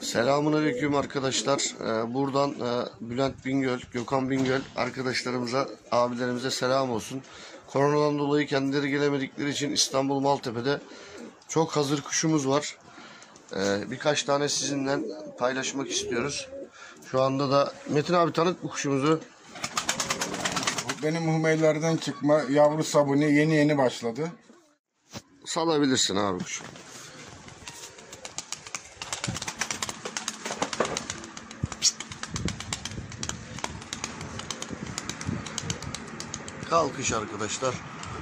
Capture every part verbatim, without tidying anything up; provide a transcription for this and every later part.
Selamünaleyküm arkadaşlar. Ee, buradan e, Bülent Bingöl, Gökhan Bingöl arkadaşlarımıza, abilerimize selam olsun. Koronadan dolayı kendileri gelemedikleri için İstanbul Maltepe'de çok hazır kuşumuz var. Ee, birkaç tane sizinle paylaşmak istiyoruz. Şu anda da Metin abi tanıt bu kuşumuzu. Benim Hümeyler'den çıkma yavru sabuni yeni yeni başladı. Salabilirsin abi kuşu. Kalkış arkadaşlar.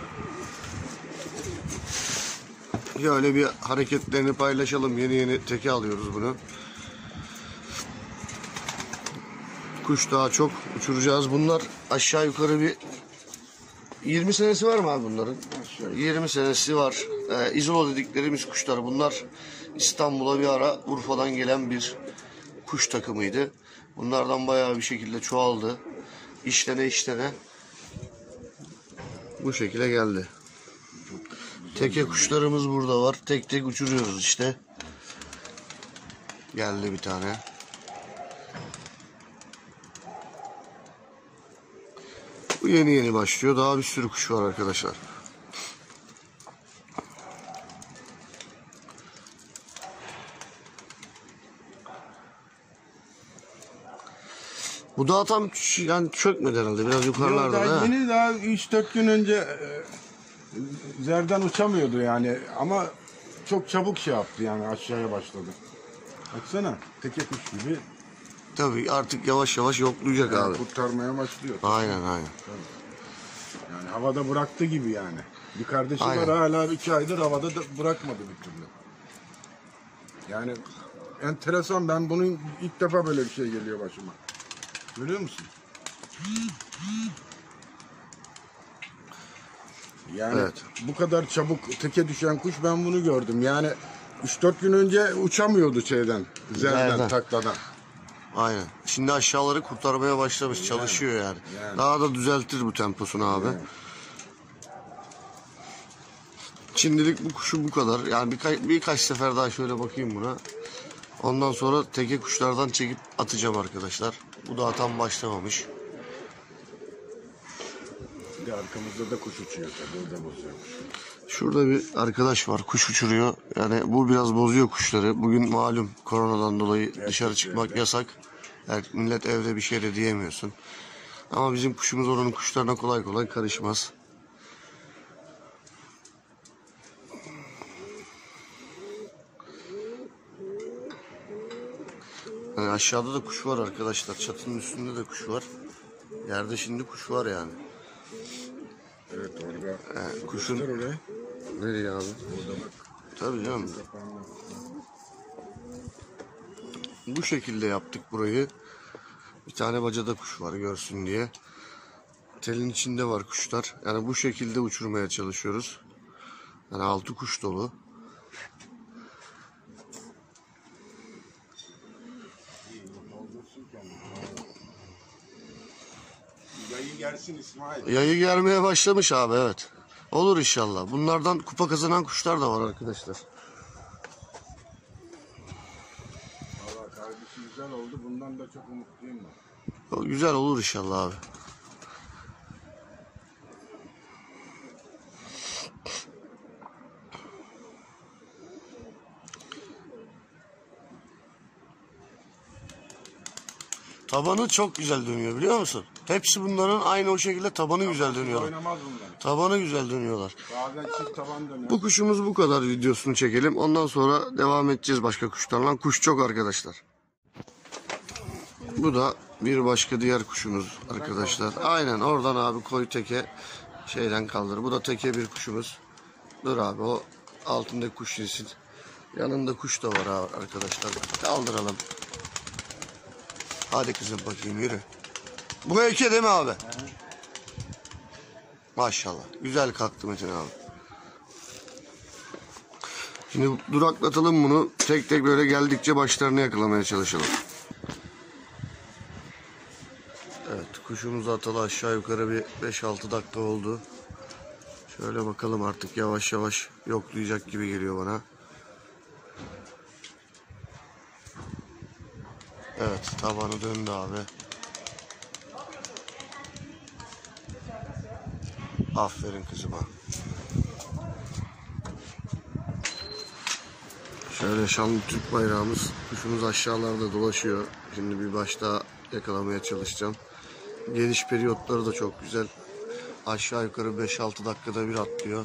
Şöyle bir hareketlerini paylaşalım. Yeni yeni teke alıyoruz bunu. Kuş daha çok uçuracağız. Bunlar aşağı yukarı bir yirmi senesi var mı abi bunların? yirmi senesi var. Ee, İzolo dediklerimiz kuşlar. Bunlar İstanbul'a bir ara Urfa'dan gelen bir kuş takımıydı. Bunlardan bayağı bir şekilde çoğaldı. İşlene işlene bu şekilde geldi. Teke kuşlarımız burada var. Tek tek uçuruyoruz işte. Geldi bir tane. Bu yeni yeni başlıyor. Daha bir sürü kuş var arkadaşlar. Bu daha tam yani çökmedi herhalde. Biraz yukarılarda. Yok, daha da. yeni daha üç dört gün önce e, zerden uçamıyordu yani ama çok çabuk şey yaptı yani aşağıya başladı. Baksana teke kuş gibi. Tabii artık yavaş yavaş yoklayacak Yani abi. kurtarmaya başlıyor. Aynen aynen. Yani havada bıraktı gibi yani. Bir kardeşi Aynen. var hala iki aydır havada da bırakmadı bir türlü. Yani enteresan, ben bunun ilk defa böyle bir şey geliyor başıma. Görüyor musun? Yani Evet. bu kadar çabuk teke düşen kuş ben bunu gördüm. Yani üç dört gün önce uçamıyordu şeyden, zerden, Zerden. takladan. Aynen. Şimdi aşağıları kurtarmaya başlamış. Çalışıyor yani. yani. Daha da düzeltir bu temposunu abi. Yani. Şimdilik bu kuşu bu kadar. Yani birkaç, birkaç sefer daha şöyle bakayım buna. Ondan sonra teke kuşlardan çekip atacağım arkadaşlar. Bu daha tam başlamamış. Bir de arkamızda da kuş uçuyor tabii, o da bozuyor. Şurada bir arkadaş var, kuş uçuruyor. Yani bu biraz bozuyor kuşları. Bugün malum koronadan dolayı Evet, dışarı çıkmak yasak. Yani millet evde bir şey de diyemiyorsun. Ama bizim kuşumuz onun kuşlarına kolay kolay karışmaz. Yani aşağıda da kuş var arkadaşlar. Çatının üstünde de kuş var. Yerde şimdi kuş var yani. Evet, orada. Ee, kuşun... Göster orayı. Nereye abi? Orada bak. Tabii canım. Bu şekilde yaptık burayı. Bir tane bacada kuş var görsün diye. Telin içinde var kuşlar. Yani bu şekilde uçurmaya çalışıyoruz. Yani altı kuş dolu. Yayı gelsin İsmail. Yayı gelmeye başlamış abi, evet. Olur inşallah. Bunlardan kupa kazanan kuşlar da var arkadaşlar. Valla kardeşi güzel oldu. Bundan da çok umutluyum ben. O güzel olur inşallah abi. Tabanı çok güzel dönüyor biliyor musun? Hepsi bunların aynı o şekilde tabanı güzel dönüyor. Oynamaz bunlar. Tabanı güzel dönüyorlar. Bazen çift taban dönüyor. Bu kuşumuz bu kadar, videosunu çekelim. Ondan sonra devam edeceğiz başka kuşlarla. Kuş çok arkadaşlar. Bu da bir başka diğer kuşumuz arkadaşlar. Aynen oradan abi koy teke, şeyden kaldır. Bu da teke bir kuşumuz. Dur abi, o altındaki kuş insin. Yanında kuş da var abi arkadaşlar. Kaldıralım. Hadi kızım bakayım, yürü. Bu eke değil mi abi? Maşallah. Güzel kalktı Metin abi. Şimdi duraklatalım bunu. Tek tek böyle geldikçe başlarını yakalamaya çalışalım. Evet, kuşumuz atalı aşağı yukarı bir beş altı dakika oldu. Şöyle bakalım, artık yavaş yavaş yoklayacak gibi geliyor bana. Evet, tabanı döndü abi. Aferin kızıma. Şöyle şanlı Türk bayrağımız. Kuşumuz aşağılarda dolaşıyor. Şimdi bir baş daha yakalamaya çalışacağım. Geniş periyotları da çok güzel. Aşağı yukarı beş altı dakikada bir atlıyor.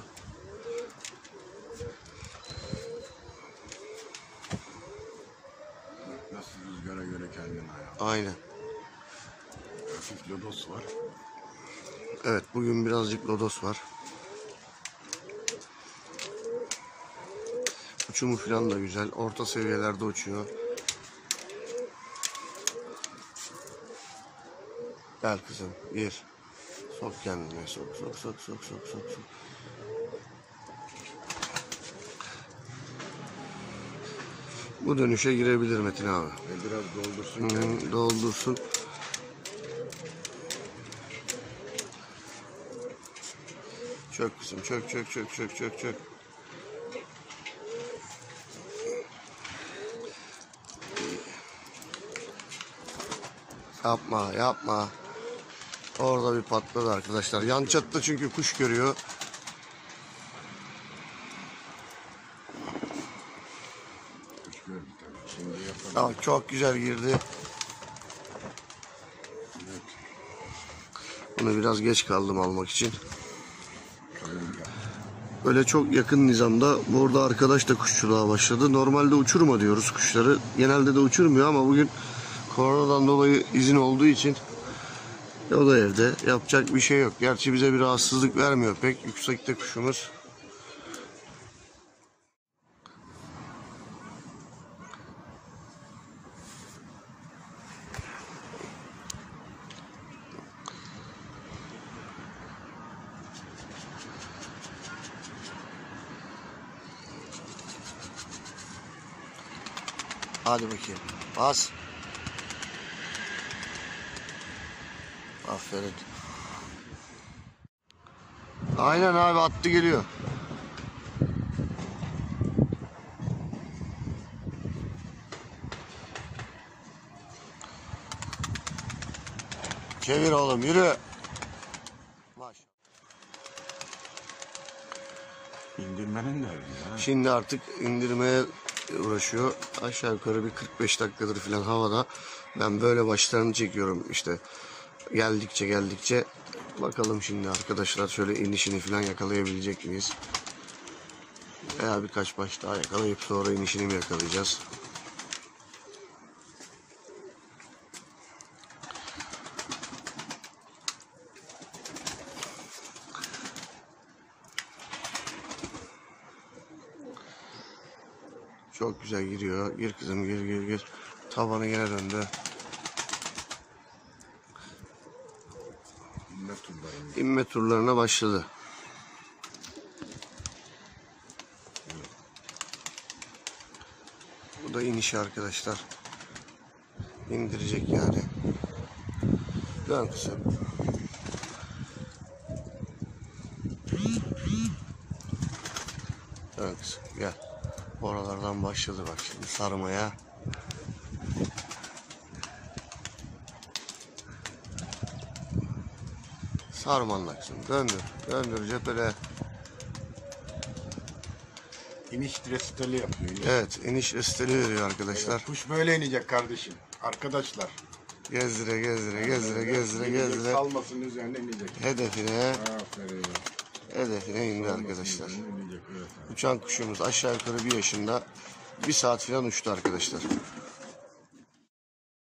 Nasıl rüzgara göre kendine ayağı. Aynen. Hafif lodos var. Evet, bugün birazcık lodos var. Uçumu falan da güzel. Orta seviyelerde uçuyor. Gel kızım, gir. Sok kendine, sok sok sok sok sok sok sok. Bu dönüşe girebilir Metin abi. Ve biraz doldursun. Hı, doldursun. Çök kızım, çök çök çök çök çök çök. Yapma yapma. Orada bir patladı arkadaşlar. Yan çatıda çünkü kuş görüyor. Kuş gördü tabii. Şimdi yapalım. Tamam, çok güzel girdi. Evet. Bunu biraz geç kaldım almak için. Kalın ya. Böyle çok yakın nizamda burada arkadaş da kuşçuluğa başladı. Normalde uçurma diyoruz kuşları. Genelde de uçurmuyor ama bugün koronadan dolayı izin olduğu için o da evde. Yapacak bir şey yok. Gerçi bize bir rahatsızlık vermiyor pek. Yüksekte kuşumuz. Hadi bakayım. Bas. Aferin. Aynen abi, attı geliyor. Çevir oğlum, yürü. Maş. İndirmenin de öyle ya. Şimdi artık indirmeye uğraşıyor. Aşağı yukarı bir kırk beş dakikadır falan havada. Ben böyle başlarını çekiyorum işte. Geldikçe geldikçe. Bakalım şimdi arkadaşlar şöyle inişini falan yakalayabilecek miyiz? Veya birkaç baş daha yakalayıp sonra inişini mi yakalayacağız? Çok güzel giriyor. Gir kızım, gir gir gir. Tabanı yine döndü. İnme turlarında. İnme turlarına başladı. Bu da inişi arkadaşlar. İndirecek yani. Dön kızım. Dön kızım, gel. Oralardan başladı bak şimdi sarmaya. Sarmanla kızım. Döndür. Döndür cephele. İniş resteli yapıyor. iniş. Evet, iniş resteli veriyor arkadaşlar. Kuş böyle inecek kardeşim. Arkadaşlar. Gezdire gezdire gezdire gezdire İnecek, gezdire. salmasın üzerine inecek. Hedefine, Aferin. hedefine indi Salmasın arkadaşlar. üzerine inecek, evet. Uçan kuşumuz aşağı yukarı bir yaşında. Bir saat falan uçtu arkadaşlar.